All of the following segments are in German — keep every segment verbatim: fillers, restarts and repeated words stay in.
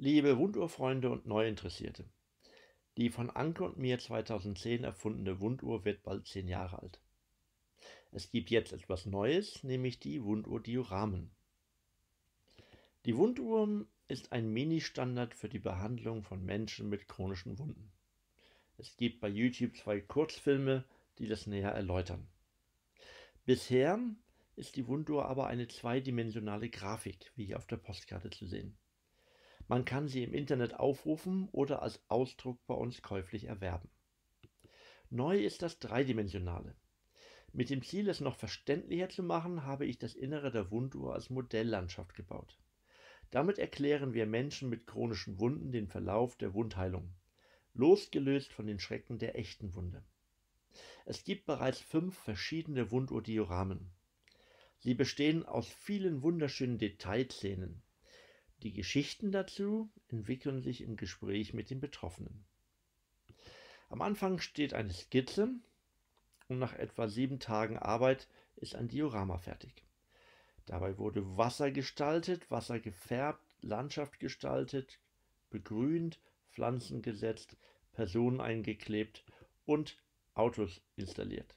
Liebe Wunduhrfreunde und Neuinteressierte, die von Anke und mir zweitausendzehn erfundene Wunduhr wird bald zehn Jahre alt. Es gibt jetzt etwas Neues, nämlich die Wunduhr-Dioramen. Die Wunduhr ist ein Mini-Standard für die Behandlung von Menschen mit chronischen Wunden. Es gibt bei YouTube zwei Kurzfilme, die das näher erläutern. Bisher ist die Wunduhr aber eine zweidimensionale Grafik, wie hier auf der Postkarte zu sehen. Man kann sie im Internet aufrufen oder als Ausdruck bei uns käuflich erwerben. Neu ist das Dreidimensionale. Mit dem Ziel, es noch verständlicher zu machen, habe ich das Innere der Wunduhr als Modelllandschaft gebaut. Damit erklären wir Menschen mit chronischen Wunden den Verlauf der Wundheilung, losgelöst von den Schrecken der echten Wunde. Es gibt bereits fünf verschiedene Wunduhr-Dioramen. Sie bestehen aus vielen wunderschönen Detailszenen. Die Geschichten dazu entwickeln sich im Gespräch mit den Betroffenen. Am Anfang steht eine Skizze und nach etwa sieben Tagen Arbeit ist ein Diorama fertig. Dabei wurde Wasser gestaltet, Wasser gefärbt, Landschaft gestaltet, begrünt, Pflanzen gesetzt, Personen eingeklebt und Autos installiert.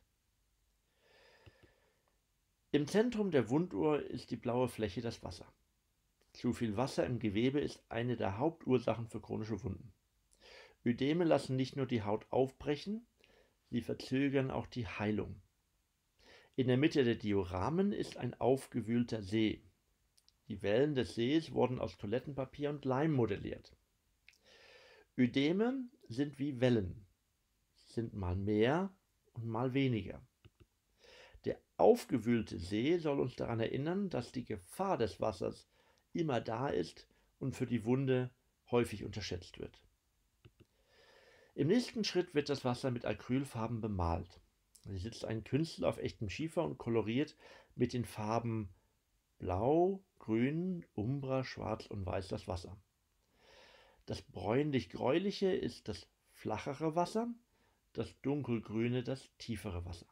Im Zentrum der Wunduhr ist die blaue Fläche das Wasser. Zu viel Wasser im Gewebe ist eine der Hauptursachen für chronische Wunden. Ödeme lassen nicht nur die Haut aufbrechen, sie verzögern auch die Heilung. In der Mitte der Dioramen ist ein aufgewühlter See. Die Wellen des Sees wurden aus Toilettenpapier und Leim modelliert. Ödeme sind wie Wellen, sind mal mehr und mal weniger. Der aufgewühlte See soll uns daran erinnern, dass die Gefahr des Wassers immer da ist und für die Wunde häufig unterschätzt wird. Im nächsten Schritt wird das Wasser mit Acrylfarben bemalt. Hier sitzt ein Künstler auf echtem Schiefer und koloriert mit den Farben Blau, Grün, Umbra, Schwarz und Weiß das Wasser. Das bräunlich-gräuliche ist das flachere Wasser, das dunkelgrüne das tiefere Wasser.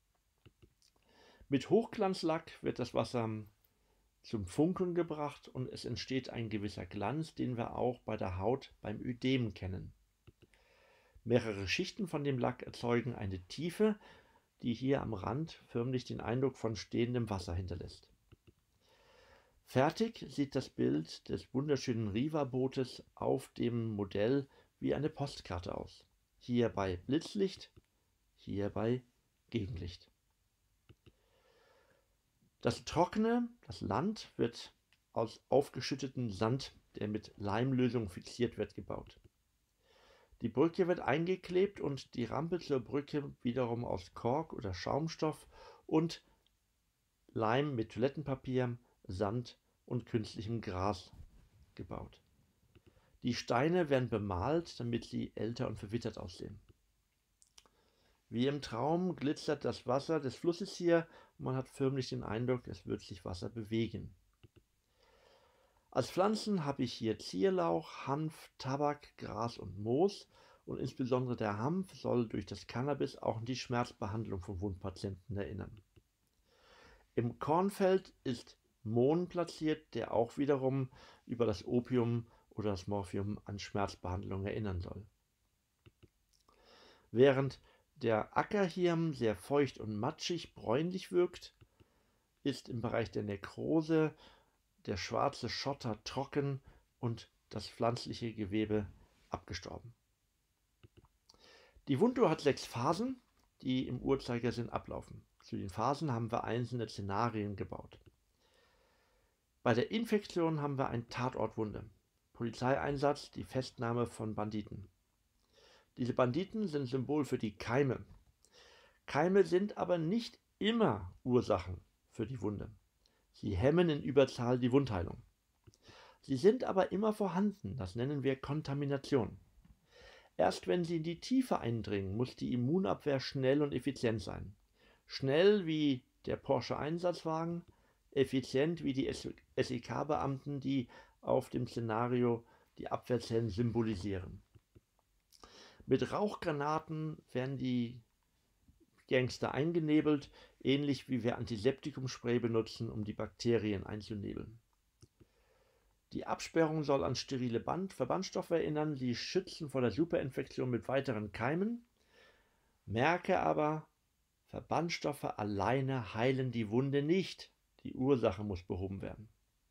Mit Hochglanzlack wird das Wasser zum Funkeln gebracht und es entsteht ein gewisser Glanz, den wir auch bei der Haut beim Ödem kennen. Mehrere Schichten von dem Lack erzeugen eine Tiefe, die hier am Rand förmlich den Eindruck von stehendem Wasser hinterlässt. Fertig sieht das Bild des wunderschönen Riva-Bootes auf dem Modell wie eine Postkarte aus. Hier bei Blitzlicht, hier bei Gegenlicht. Das Trockene, das Land, wird aus aufgeschütteten Sand, der mit Leimlösung fixiert wird, gebaut. Die Brücke wird eingeklebt und die Rampe zur Brücke wiederum aus Kork oder Schaumstoff und Leim mit Toilettenpapier, Sand und künstlichem Gras gebaut. Die Steine werden bemalt, damit sie älter und verwittert aussehen. Wie im Traum glitzert das Wasser des Flusses hier und man hat förmlich den Eindruck, es wird sich Wasser bewegen. Als Pflanzen habe ich hier Zierlauch, Hanf, Tabak, Gras und Moos und insbesondere der Hanf soll durch das Cannabis auch an die Schmerzbehandlung von Wundpatienten erinnern. Im Kornfeld ist Mohn platziert, der auch wiederum über das Opium oder das Morphium an Schmerzbehandlung erinnern soll. Während der Ackerhirn sehr feucht und matschig bräunlich wirkt, ist im Bereich der Nekrose der schwarze Schotter trocken und das pflanzliche Gewebe abgestorben. Die Wunduhr hat sechs Phasen, die im Uhrzeigersinn ablaufen. Zu den Phasen haben wir einzelne Szenarien gebaut. Bei der Infektion haben wir eine Tatortwunde, Polizeieinsatz, die Festnahme von Banditen. Diese Banditen sind Symbol für die Keime. Keime sind aber nicht immer Ursachen für die Wunde. Sie hemmen in Überzahl die Wundheilung. Sie sind aber immer vorhanden, das nennen wir Kontamination. Erst wenn sie in die Tiefe eindringen, muss die Immunabwehr schnell und effizient sein. Schnell wie der Porsche-Einsatzwagen, effizient wie die S E K-Beamten, die auf dem Szenario die Abwehrzellen symbolisieren. Mit Rauchgranaten werden die Gangster eingenebelt, ähnlich wie wir Antiseptikumspray benutzen, um die Bakterien einzunebeln. Die Absperrung soll an sterile Band Verbandstoffe erinnern, die schützen vor der Superinfektion mit weiteren Keimen. Merke aber, Verbandstoffe alleine heilen die Wunde nicht. Die Ursache muss behoben werden.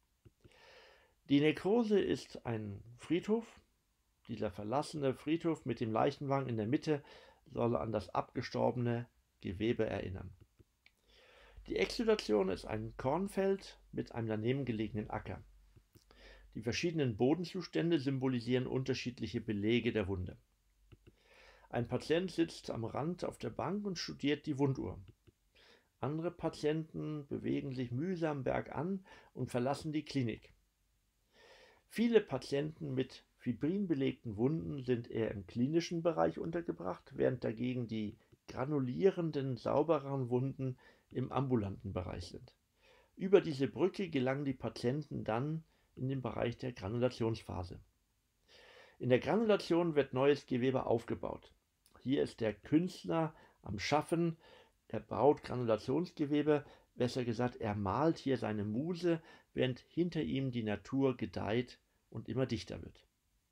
Die Nekrose ist ein Friedhof. Dieser verlassene Friedhof mit dem Leichenwagen in der Mitte soll an das abgestorbene Gewebe erinnern. Die Exudation ist ein Kornfeld mit einem daneben gelegenen Acker. Die verschiedenen Bodenzustände symbolisieren unterschiedliche Belege der Wunde. Ein Patient sitzt am Rand auf der Bank und studiert die Wunduhr. Andere Patienten bewegen sich mühsam bergan und verlassen die Klinik. Viele Patienten mit fibrinbelegten Wunden sind eher im klinischen Bereich untergebracht, während dagegen die granulierenden, saubereren Wunden im ambulanten Bereich sind. Über diese Brücke gelangen die Patienten dann in den Bereich der Granulationsphase. In der Granulation wird neues Gewebe aufgebaut. Hier ist der Künstler am Schaffen, er baut Granulationsgewebe, besser gesagt, er malt hier seine Muse, während hinter ihm die Natur gedeiht und immer dichter wird.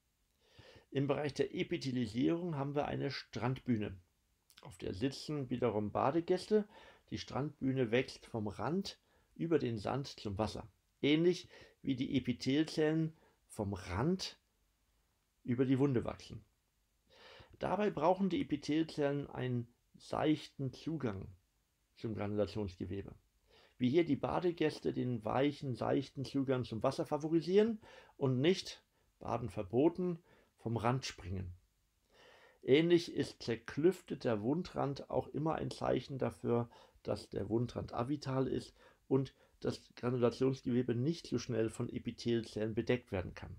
Im Bereich der Epithelisierung haben wir eine Strandbühne. Auf der sitzen wiederum Badegäste. Die Strandbühne wächst vom Rand über den Sand zum Wasser. Ähnlich wie die Epithelzellen vom Rand über die Wunde wachsen. Dabei brauchen die Epithelzellen einen seichten Zugang zum Granulationsgewebe. Wie hier die Badegäste den weichen, seichten Zugang zum Wasser favorisieren und nicht, Baden verboten, vom Rand springen. Ähnlich ist zerklüfteter Wundrand auch immer ein Zeichen dafür, dass der Wundrand avital ist und das Granulationsgewebe nicht so schnell von Epithelzellen bedeckt werden kann.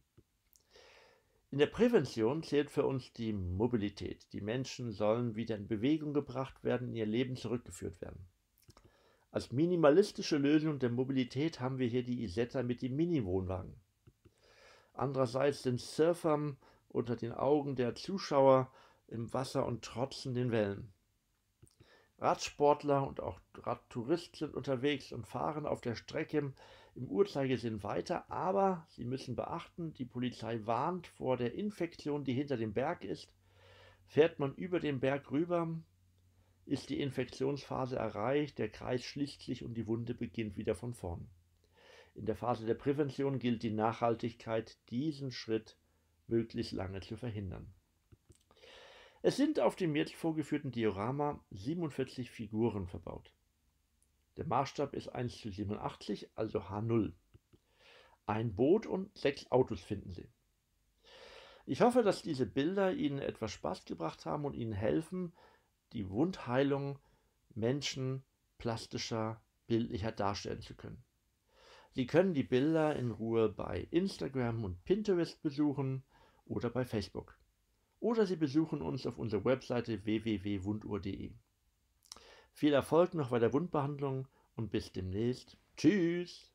In der Prävention zählt für uns die Mobilität. Die Menschen sollen wieder in Bewegung gebracht werden, in ihr Leben zurückgeführt werden. Als minimalistische Lösung der Mobilität haben wir hier die Isetta mit dem Mini-Wohnwagen. Andererseits sind Surfer unter den Augen der Zuschauer im Wasser und trotzen den Wellen. Radsportler und auch Radtouristen sind unterwegs und fahren auf der Strecke im Uhrzeigersinn weiter, aber sie müssen beachten, die Polizei warnt vor der Infektion, die hinter dem Berg ist. Fährt man über den Berg rüber, ist die Infektionsphase erreicht, der Kreis schließt sich und die Wunde beginnt wieder von vorn. In der Phase der Prävention gilt die Nachhaltigkeit, diesen Schritt möglichst lange zu verhindern. Es sind auf dem jetzt vorgeführten Diorama siebenundvierzig Figuren verbaut. Der Maßstab ist eins zu siebenundachtzig, also H null. Ein Boot und sechs Autos finden Sie. Ich hoffe, dass diese Bilder Ihnen etwas Spaß gebracht haben und Ihnen helfen, die Wundheilung Menschen plastischer, bildlicher darstellen zu können. Sie können die Bilder in Ruhe bei Instagram und Pinterest besuchen oder bei Facebook. Oder Sie besuchen uns auf unserer Webseite w w w punkt wunduhr punkt de. Viel Erfolg noch bei der Wundbehandlung und bis demnächst. Tschüss!